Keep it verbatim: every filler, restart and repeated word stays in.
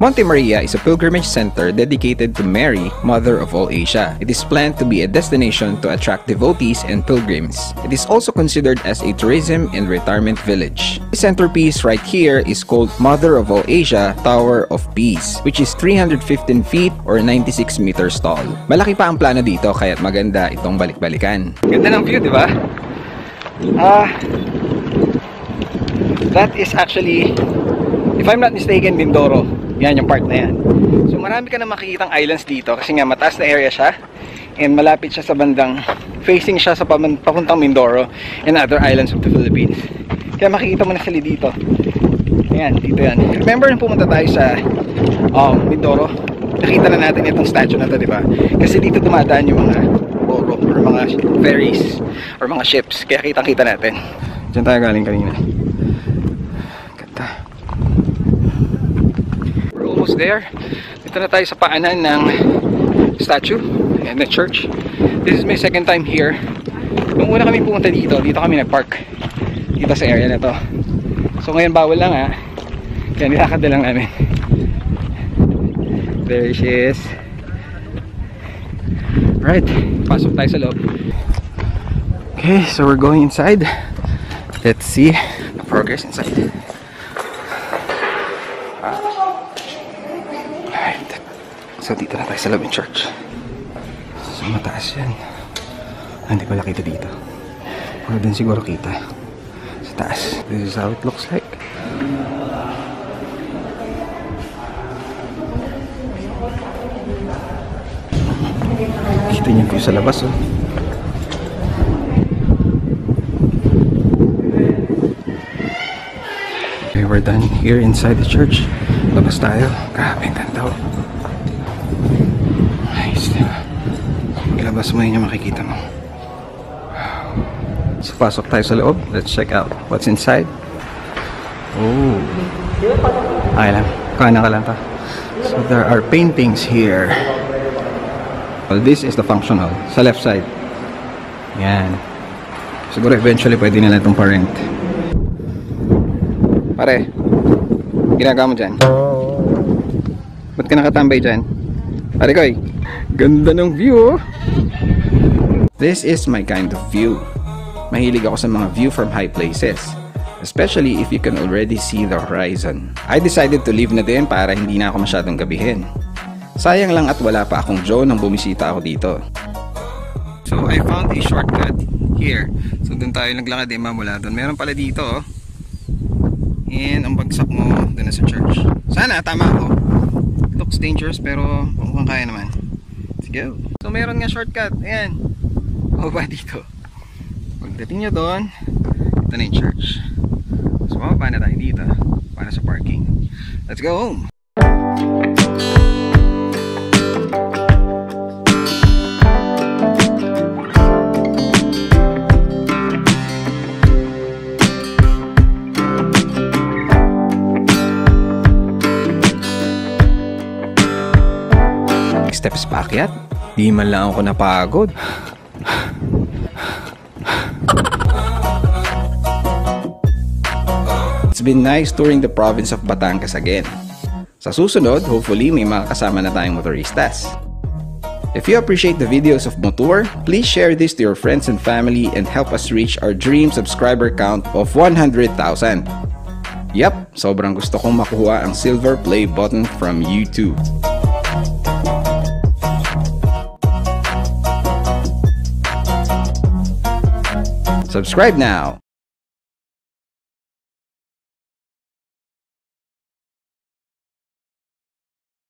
Monte Maria is a pilgrimage center dedicated to Mary, Mother of all Asia. It is planned to be a destination to attract devotees and pilgrims. It is also considered as a tourism and retirement village. The centerpiece right here is called Mother of all Asia Tower of Peace, which is three hundred fifteen feet or ninety-six meters tall. Malaki pa ang plano dito kaya't maganda itong balik-balikan. Ganda ng view, di ba? Ah, uh, that is actually, if I'm not mistaken, Mindoro. Yan yung part na yan. So marami ka na makikitang islands dito kasi nga mataas na area siya and malapit siya sa bandang, facing siya sa papuntang Mindoro and other islands of the Philippines. Kaya makikita mo na sila dito. Ayan, dito yan. Remember nung pumunta tayo sa um, Mindoro, nakita na natin itong statue na to, di ba? Kasi dito dumadaan yung mga oro or mga ferries or mga ships. Kaya kitang-kita natin. Diyan tayo galing kanina. Ganda. Almost there. Dito na tayo sa paanan ng statue and the church. This is my second time here. Nung una kami pumunta dito, dito kami nag-park dito sa area na to. So ngayon bawal lang ha. Kaya nilakad na lang namin. There she is. Right, pasok tayo sa loob. Okay, so we're going inside. Let's see the progress inside. So dito na tayo sa loob ng church. So mataas yan. Ah, hindi pala kita dito. Pero din siguro kita sa taas. This is how it looks like. Kita niyo yung view sa labas, oh. Okay, we're done here inside the church. Labas tayo. Grabe ang ganda, oh. Maglabas mo yun yung makikita mo. So pasok tayo sa loob. Let's check out what's inside. Oh, ay lang, kanan ka lang ta. So there are paintings here. Well, this is the functional sa left side. Yan. Siguro eventually pwede nila itong parent. Pare, ginagawa mo dyan? Ba't ka nakatambay dyan? Pare ko, eh. Ganda ng view, oh. This is my kind of view. Mahilig ako sa mga view from high places, especially if you can already see the horizon. I decided to leave na din para hindi na ako masyadong gabihin. Sayang lang at wala pa akong Joe nang bumisita ako dito. So I found a shortcut here. So dun tayo naglakad eh, mula dun. Meron pala dito, oh. And ang bagsak mo dun na sa church. Sana tama ako. Looks dangerous pero mukhang kaya naman. Let's go. So meron nga shortcut. Ayan. Baba dito. Pagdating nyo doon, ito na yung church. So mababa na tayo dito para sa parking. Let's go home. Steps paakyat, di man lang ako napagod. It's been nice touring the province of Batangas again. Sa susunod, hopefully may mga kasama na tayong motoristas. If you appreciate the videos of Motour, please share this to your friends and family and help us reach our dream subscriber count of one hundred thousand. Yup, sobrang gusto kong makuha ang silver play button from YouTube. Subscribe now!